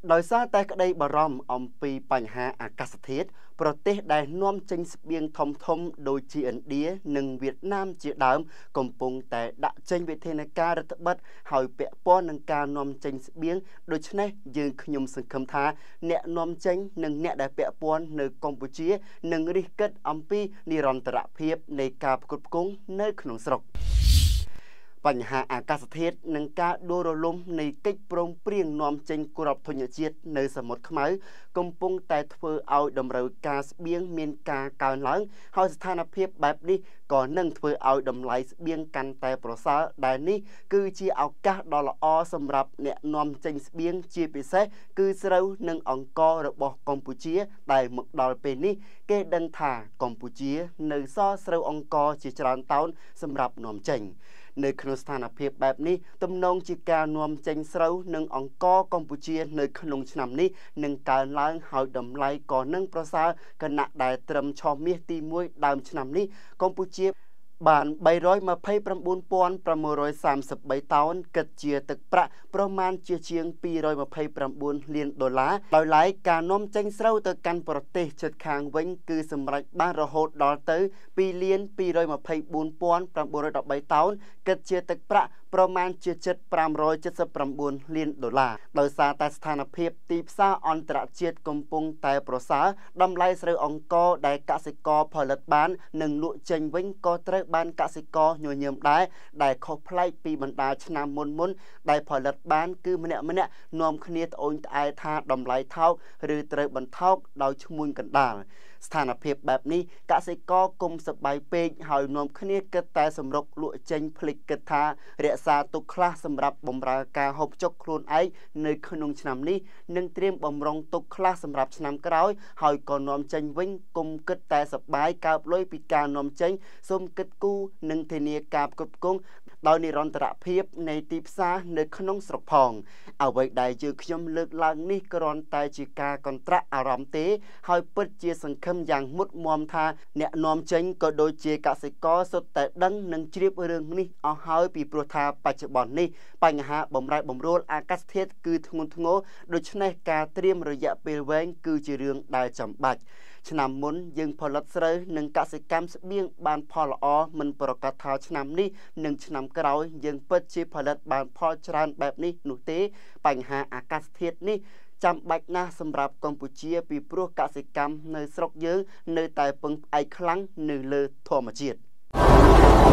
ដោយសារតែក្តីបារម្ភអំពីបញ្ហាអាកាសធាតុប្រទេសដែលនាំចេញស្បៀងធំដូចជាឥណ្ឌានិងវៀតណាមជាដើមកំពុងតែដាក់ចេញវិធានការរដ្ឋបិទហើយពាក់ព័ន្ធនឹងការនាំចេញស្បៀងដូច្នេះយើងខ្ញុំសង្ឃឹមថាអ្នកនាំចេញនិងអ្នកដែលពាក់ព័ន្ធនៅកម្ពុជានឹងរិះគិតអំពីនិរន្តរភាពនៃការផ្គត់ផ្គង់នៅក្នុងស្រុកបញ្ហាអាកាសធាតុនិងការដួលរលំនៃកិច្ចព្រមព្រៀងនាំចេញគ្រាប់ធញ្ញជាតិនៅសមុទ្រខ្មៅកំពុងតែធ្វើឲ្យតម្រូវការស្បៀងមានការកើនឡើងហើយស្ថានភាពបែបនេះក៏នឹងធ្វើឲ្យតម្លៃស្បៀងកាន់តែប្រសើរដែលនេះគឺជាឱកាសដ៏ល្អសម្រាប់អ្នកនាំចេញស្បៀងជាពិសេសគឺស្រូវនិងអង្កររបស់កម្ពុជាដែលមកដល់ពេលនេះគេដឹងថាកម្ពុជានៅសល់ស្រូវអង្ករជាច្រើនតោនសម្រាប់នាំចេញនៅក្នុងស្ថានភាពបែបនេះទំនងជាការនាំចេញស្រូវនិងអង្ករកម្ពុជានៅក្នុងឆ្នាំនេះនឹងកើនឡើងហើយតម្លៃក៏នឹងប្រសើរខណៈដែលត្រឹមឆមាសទី1ដើមឆ្នាំនេះកម្ពុជាបាន329,633តោនគិតជាទឹកប្រាក់ប្រមាណជាង$229 លានដោយឡែកការនាំចេញស្រូវទៅកាន់ប្រទេសជិតខាងវិញគឺសម្រេចបានរហូតដល់ទៅ$2,224,913តោនគិតជាទឹកប្រាក់ប្រមាណជាជិត$579 លានដោយសារតែស្ថានភាពទីផ្សារអន្តរជាតិកំពុងតែប្រសើរតម្លៃស្រូវអង្ករដែលកសិករផលិតបាននិងលក់ចេញវិញក៏ត្រូវបានកសិករញញឹមដែលខុសប្លែកពីបណ្ដាឆ្នាំមុនដែលផលិតបានគឺម្នាក់នាំគ្នាត្អូញត្អែថាតម្លៃថោកឬត្រូវបន្ថោកដោយឈ្មួញកណ្ដាលស្ថានភាពបែបនេះកសិករគុំសប្បាយពេកហើយនាំគ្នាគិតតែសម្រុកលក់ចេញភ្លេចគិតថារក្សាទុកខ្លះសម្រាប់បម្រើការហូបចុកខ្លួនឯងនៅក្នុងឆ្នាំនេះនិងត្រៀមបំរុងទុកខ្លះសម្រាប់ឆ្នាំក្រោយហើយក៏នាំចេញវិញគុំគិតតែសប្បាយកើបលុយពីការនាំចេញសូមគិតគូរនិងធានាការផ្គត់ផ្គង់ដោយនិរន្តរភាពនៃទីផ្សារនៅក្នុងស្រុកផងអ្វីដែលយើងខ្ញុំលើកឡើងនេះគ្រាន់តែជាការកន្ត្រាក់អារម្មណ៍ទេហើយពិតជាសង្ឃឹមយ៉ាងមុតមមថាអ្នកនាំចេញក៏ដូចជាកសិករសុទ្ធតែដឹងនិងជ្រាបរឿងនេះអស់ហើយពីព្រោះថាបច្ចុប្បន្ននេះបញ្ហាបំរែបំរួលអាកាសធាតុគឺធ្ងន់ធ្ងរដូច្នេះការត្រៀមរយៈពេលវែងគឺជារឿងដែលចាំបាច់ឆ្នាំមុនយើងផលិតស្រូវនិងកសិកម្មស្បៀងបានផលល្អមិនប្រកាសថាឆ្នាំនេះនិងឆ្នាំក្រោយយើងពិតជាផលិតបានផលច្រើនបែបនេះនោះទេបញ្ហាអាកាសធាតុនេះចាំបាច់ណាស់សម្រាប់កម្ពុជាពីព្រោះកសិកម្មនៅស្រុកយើងនៅតែពឹងផ្អែកខ្លាំងនៅលើធម្មជាតិ